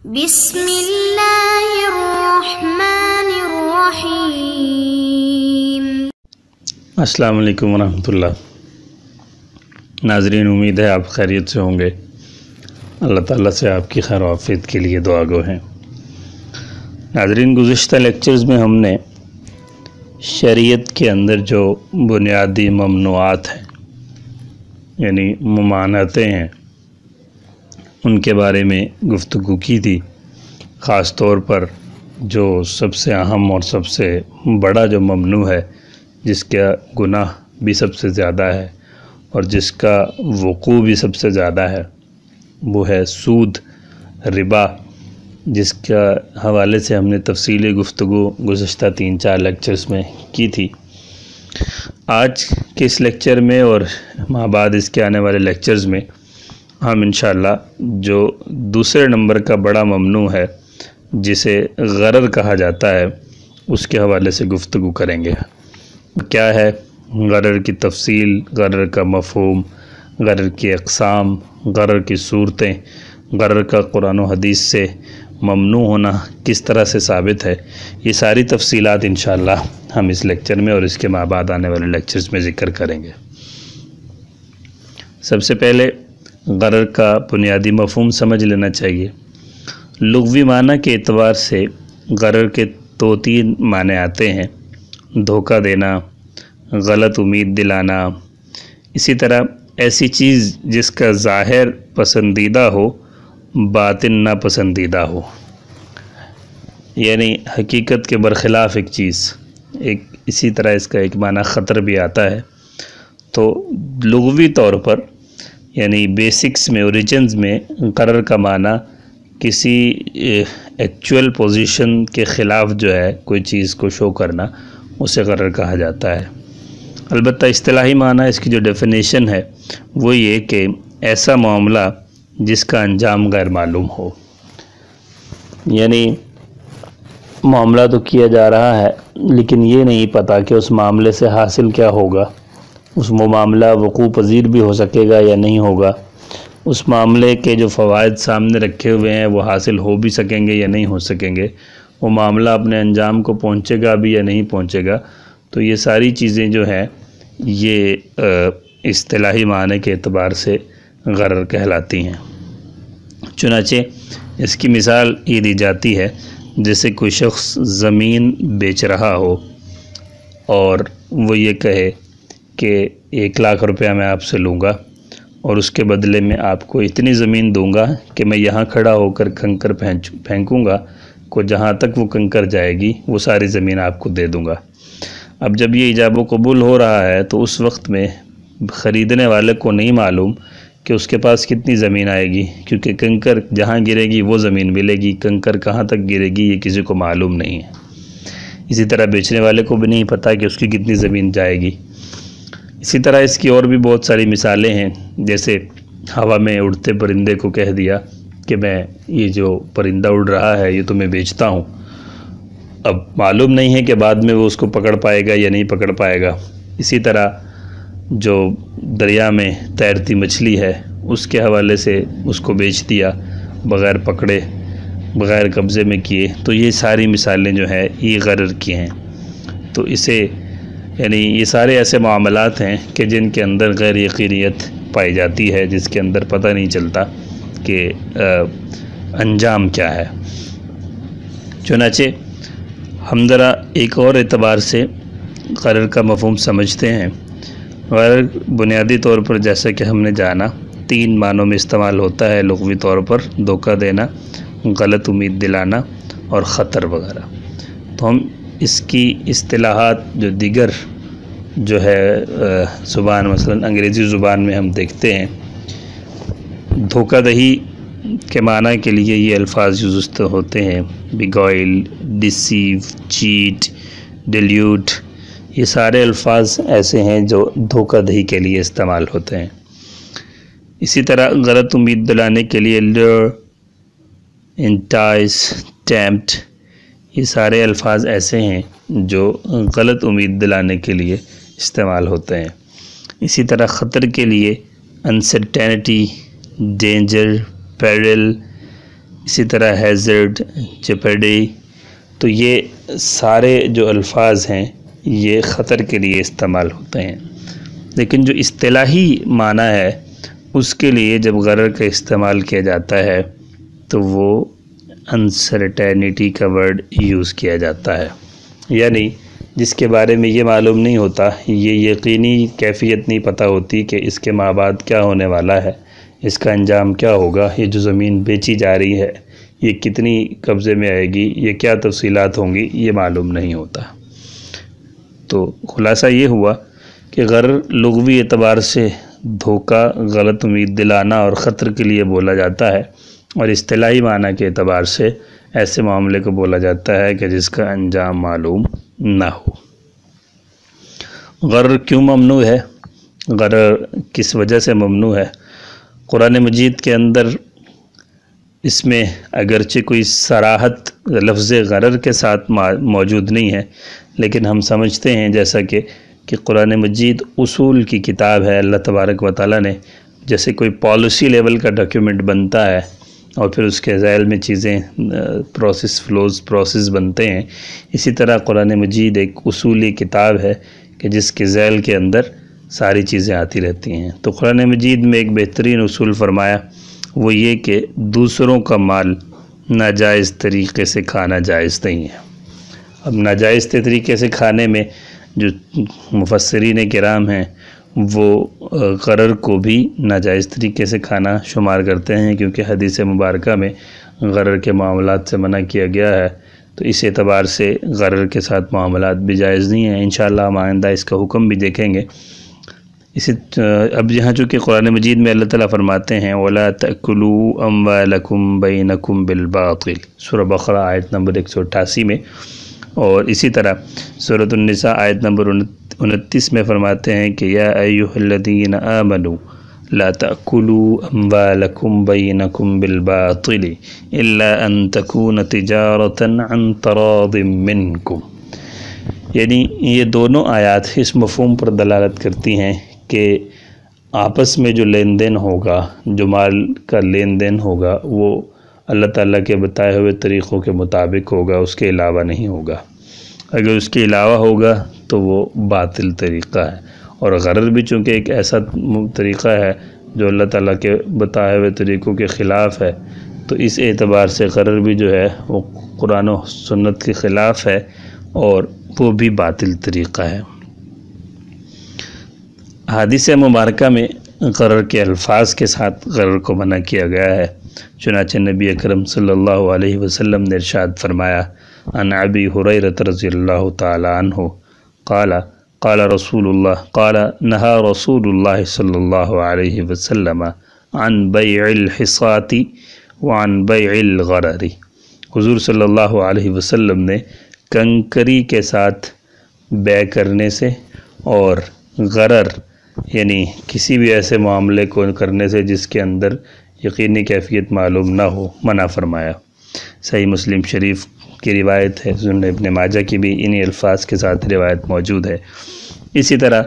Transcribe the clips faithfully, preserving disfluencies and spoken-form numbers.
بسم اللہ الرحمن الرحیم۔ السلام علیکم ورحمۃ اللہ۔ ناظرین، امید ہے آپ خیریت سے ہوں گے۔ اللہ تعالیٰ سے آپ کی خیر و عافیت کے لیے دعا گو ہیں۔ ناظرین، گزشتہ لیکچرز میں ہم نے شریعت کے اندر جو بنیادی ممنوعات ہیں یعنی ممانعتیں ہیں ان کے بارے میں گفتگو کی تھی، خاص طور پر جو سب سے اہم اور سب سے بڑا جو ممنوع ہے، جس کا گناہ بھی سب سے زیادہ ہے اور جس کا وقوع بھی سب سے زیادہ ہے، وہ ہے سود، ربا، جس کا حوالے سے ہم نے تفصیلی گفتگو گزشتہ تین چار لیکچرز میں کی تھی۔ آج کے اس لیکچر میں اور ماہ بعد اس کے آنے والے لیکچرز میں ہم انشاءاللہ جو دوسرے نمبر کا بڑا ممنوع ہے جسے غرر کہا جاتا ہے اس کے حوالے سے گفتگو کریں گے۔ کیا ہے غرر کی تفصیل، غرر کا مفہوم، غرر کی اقسام، غرر کی صورتیں، غرر کا قرآن و حدیث سے ممنوع ہونا کس طرح سے ثابت ہے، یہ ساری تفصیلات انشاءاللہ ہم اس لیکچر میں اور اس کے ماہ بعد آنے والے لیکچرز میں ذکر کریں گے۔ سب سے پہلے غرر کا بنیادی مفہوم سمجھ لینا چاہیے۔ لغوی معنی کے اعتبار سے غرر کے دو تین معنی آتے ہیں: دھوکہ دینا، غلط امید دلانا، اسی طرح ایسی چیز جس کا ظاہر پسندیدہ ہو باطن ناپسندیدہ ہو، یعنی حقیقت کے برخلاف ایک چیز۔ ایک اسی طرح اس کا ایک معنی خطر بھی آتا ہے۔ تو لغوی طور پر یعنی بیسکس میں، اوریجنز میں غرر کا معنی کسی ایکچول پوزیشن کے خلاف جو ہے کوئی چیز کو شو کرنا، اسے غرر کہا جاتا ہے۔ البتہ اصطلاحی معنی اس کی جو ڈیفینیشن ہے وہ یہ کہ ایسا معاملہ جس کا انجام غیر معلوم ہو، یعنی معاملہ تو کیا جا رہا ہے لیکن یہ نہیں پتہ کہ اس معاملے سے حاصل کیا ہوگا، اس معاملہ وقوع پذیر بھی ہو سکے گا یا نہیں ہوگا، اس معاملے کے جو فوائد سامنے رکھے ہوئے ہیں وہ حاصل ہو بھی سکیں گے یا نہیں ہو سکیں گے، وہ معاملہ اپنے انجام کو پہنچے گا بھی یا نہیں پہنچے گا۔ تو یہ ساری چیزیں جو ہیں یہ اصطلاحی معنی کے اعتبار سے غرر کہلاتی ہیں۔ چنانچہ اس کی مثال یہ دی جاتی ہے جیسے کوئی شخص زمین بیچ رہا ہو اور وہ یہ کہے کہ ایک لاکھ روپیہ میں آپ سے لوں گا اور اس کے بدلے میں آپ کو اتنی زمین دوں گا کہ میں یہاں کھڑا ہو کر کنکر پھینکوں گا، کو جہاں تک وہ کنکر جائے گی وہ ساری زمین آپ کو دے دوں گا۔ اب جب یہ ایجاب و قبول ہو رہا ہے تو اس وقت میں خریدنے والے کو نہیں معلوم کہ اس کے پاس کتنی زمین آئے گی، کیونکہ کنکر جہاں گرے گی وہ زمین ملے گی، کنکر کہاں تک گرے گی یہ کسی کو معلوم نہیں ہے۔ اسی طرح بیچنے والے کو بھی نہیں پتہ کہ اس کی کتنی زمین جائے گی۔ اسی طرح اس کی اور بھی بہت ساری مثالیں ہیں، جیسے ہوا میں اڑتے پرندے کو کہہ دیا کہ میں یہ جو پرندہ اڑ رہا ہے یہ تو میں بیچتا ہوں۔ اب معلوم نہیں ہے کہ بعد میں وہ اس کو پکڑ پائے گا یا نہیں پکڑ پائے گا۔ اسی طرح جو دریا میں تیرتی مچھلی ہے اس کے حوالے سے اس کو بیچ دیا بغیر پکڑے، بغیر قبضے میں کیے۔ تو یہ ساری مثالیں جو ہیں یہ غرر کی ہیں۔ تو اسے یعنی یہ سارے ایسے معاملات ہیں کہ جن کے اندر غیر یقینیت پائی جاتی ہے، جس کے اندر پتہ نہیں چلتا کہ انجام کیا ہے۔ چنانچہ ہم ذرا ایک اور اعتبار سے غرر کا مفہوم سمجھتے ہیں۔ غرر بنیادی طور پر جیسا کہ ہم نے جانا تین معنوں میں استعمال ہوتا ہے لغوی طور پر: دھوکہ دینا، غلط امید دلانا اور خطر وغیرہ۔ تو ہم اس کی اصطلاحات جو دیگر جو ہے زبان مثلا انگریزی زبان میں ہم دیکھتے ہیں، دھوکہ دہی کے معنی کے لیے یہ الفاظ یوز ہوتے ہیں: بیگوائل، ڈیسیو، چیٹ، ڈیلیوٹ۔ یہ سارے الفاظ ایسے ہیں جو دھوکہ دہی کے لیے استعمال ہوتے ہیں۔ اسی طرح غلط امید دلانے کے لیے لور، انٹائس، ٹیمپٹ، یہ سارے الفاظ ایسے ہیں جو غلط امید دلانے کے لیے استعمال ہوتے ہیں۔ اسی طرح خطر کے لیے انسرٹینٹی، ڈینجر، پیرل، اسی طرح ہیزرڈ، جیپرڈی، تو یہ سارے جو الفاظ ہیں یہ خطر کے لیے استعمال ہوتے ہیں، لیکن جو اصطلاحی معنی ہے اس کے لیے جب غرر کا استعمال کیا جاتا ہے تو وہ انسرٹینٹی کا ورڈ یوز کیا جاتا ہے، یعنی جس کے بارے میں یہ معلوم نہیں ہوتا، یہ یقینی کیفیت نہیں پتہ ہوتی کہ اس کے ماں بعد کیا ہونے والا ہے، اس کا انجام کیا ہوگا، یہ جو زمین بیچی جا رہی ہے یہ کتنی قبضے میں آئے گی، یہ کیا تفصیلات ہوں گی، یہ معلوم نہیں ہوتا۔ تو خلاصہ یہ ہوا کہ غرر لغوی اعتبار سے دھوکہ، غلط امید دلانا اور خطر کے لیے بولا جاتا ہے، اور اصطلاحی معنی کے اعتبار سے ایسے معاملے کو بولا جاتا ہے کہ جس کا انجام معلوم نہ ہو۔ غرر کیوں ممنوع ہے؟ غرر کس وجہ سے ممنوع ہے؟ قرآن مجید کے اندر اس میں اگرچہ کوئی صراحت لفظ غرر کے ساتھ موجود نہیں ہے، لیکن ہم سمجھتے ہیں جیسا کہ کہ قرآن مجید اصول کی کتاب ہے، اللہ تبارک و تعالیٰ نے جیسے کوئی پالیسی لیول کا ڈاکیومنٹ بنتا ہے اور پھر اس کے ذیل میں چیزیں پروسیس فلوز پروسیس بنتے ہیں، اسی طرح قرآن مجید ایک اصولی کتاب ہے کہ جس کے ذیل کے اندر ساری چیزیں آتی رہتی ہیں۔ تو قرآن مجید میں ایک بہترین اصول فرمایا، وہ یہ کہ دوسروں کا مال ناجائز طریقے سے کھانا جائز نہیں ہے۔ اب ناجائز طریقے سے کھانے میں جو مفسرین کرام ہیں وہ غرر کو بھی ناجائز طریقے سے کھانا شمار کرتے ہیں، کیونکہ حدیث مبارکہ میں غرر کے معاملات سے منع کیا گیا ہے، تو اس اعتبار سے غرر کے ساتھ معاملات بھی جائز نہیں ہیں۔ انشاءاللہ ہم آئندہ اس کا حکم بھی دیکھیں گے۔ اسی اب یہاں چونکہ قرآن مجید میں اللہ تعالیٰ فرماتے ہیں وَلَا تَأْكُلُوا أَمْوَالَكُمْ بَيْنَكُمْ بِالْبَاطِلِ، سورہ بقرہ آیت نمبر ایک سو اٹھاسی میں، اور اسی طرح سورۃ النساء آیت نمبر انتیس میں فرماتے ہیں کہ یا ایھا الذین آمنوا لا تأکلوا اموالکم بینکم بالباطل الا ان تکون تجارتا عن تراض منکم، یعنی یہ دونوں آیات اس مفہوم پر دلالت کرتی ہیں کہ آپس میں جو لین دین ہوگا، جو مال کا لین دین ہوگا، وہ اللہ تعالیٰ کے بتائے ہوئے طریقوں کے مطابق ہوگا، اس کے علاوہ نہیں ہوگا۔ اگر اس کے علاوہ ہوگا تو وہ باطل طریقہ ہے، اور غرر بھی چونکہ ایک ایسا طریقہ ہے جو اللہ تعالیٰ کے بتائے ہوئے طریقوں کے خلاف ہے، تو اس اعتبار سے غرر بھی جو ہے وہ قرآن و سنت کے خلاف ہے اور وہ بھی باطل طریقہ ہے۔ حدیث مبارکہ میں غرر کے الفاظ کے ساتھ غرر کو منع کیا گیا ہے، چنانچہ نبی اکرم صلی اللہ علیہ وسلم نے ارشاد فرمایا عن ابی ہریرہ رضی اللہ تعالی عنہ قال قال رسول اللہ قال نہا رسول اللہ صلی اللہ علیہ وسلم عن بیع الحصاۃ وعن بیع الغرر، حضور صلی اللہ علیہ وسلم نے کنکری کے ساتھ بیع کرنے سے اور غرر یعنی کسی بھی ایسے معاملے کو کرنے سے جس کے اندر یقینی کیفیت معلوم نہ ہو منع فرمایا۔ صحیح مسلم شریف کی روایت ہے، سنن ابن ماجہ کی بھی انہی الفاظ کے ساتھ روایت موجود ہے۔ اسی طرح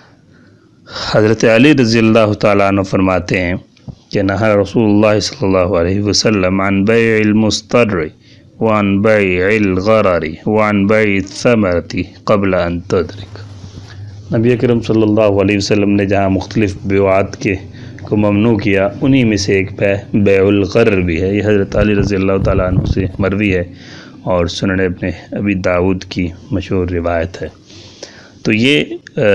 حضرت علی رضی اللہ تعالیٰ عنہ فرماتے ہیں کہ نہا رسول اللہ صلی اللہ علیہ وسلم عن بیع المستر وعن بیع الغرر وعن بیع الثمرة قبل ان تدرک، نبی اکرم صلی اللہ علیہ وسلم نے جہاں مختلف بیعات کے کو ممنوع کیا، انہی میں سے ایک بیع بیع الغرر بھی ہے۔ یہ حضرت علی رضی اللہ تعالیٰ عنہ سے مروی ہے اور سنن ابن ابی داود کی مشہور روایت ہے۔ تو یہ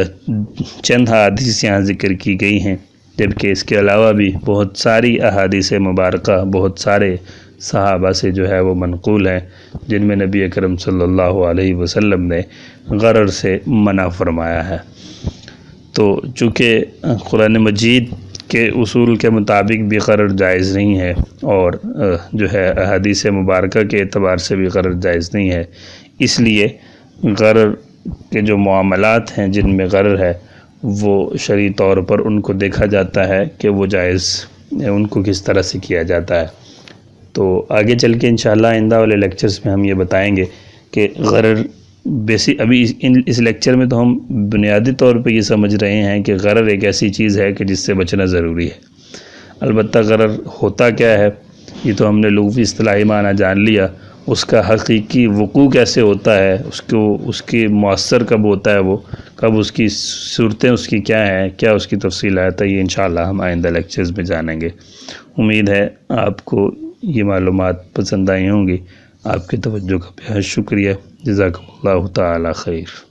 چند احادیث یہاں ذکر کی گئی ہیں، جبکہ اس کے علاوہ بھی بہت ساری احادیث مبارکہ بہت سارے صحابہ سے جو ہے وہ منقول ہیں، جن میں نبی اکرم صلی اللہ علیہ وسلم نے غرر سے منع فرمایا ہے۔ تو چونکہ قرآن مجید کے اصول کے مطابق بھی غرر جائز نہیں ہے، اور جو ہے احادیث مبارکہ کے اعتبار سے بھی غرر جائز نہیں ہے، اس لیے غرر کے جو معاملات ہیں جن میں غرر ہے وہ شرعی طور پر ان کو دیکھا جاتا ہے کہ وہ جائز ان کو کس طرح سے کیا جاتا ہے۔ تو آگے چل کے انشاءاللہ آئندہ والے لیکچرز میں ہم یہ بتائیں گے کہ غرر بیسی ابھی اس لیکچر میں تو ہم بنیادی طور پہ یہ سمجھ رہے ہیں کہ غرر ایک ایسی چیز ہے کہ جس سے بچنا ضروری ہے۔ البتہ غرر ہوتا کیا ہے یہ تو ہم نے لغوی اصطلاحی معنی جان لیا، اس کا حقیقی وقوع کیسے ہوتا ہے، اس کو اس کی مؤثر کب ہوتا ہے، وہ کب اس کی صورتیں اس کی کیا ہیں، کیا اس کی تفصیلات ہے، یہ انشاءاللہ ہم آئندہ لیکچرز میں جانیں گے۔ امید ہے آپ کو یہ معلومات پسند آئی ہوں گی۔ آپ کی توجہ کا بہت شکریہ۔ جزاکم اللہ تعالی خیر۔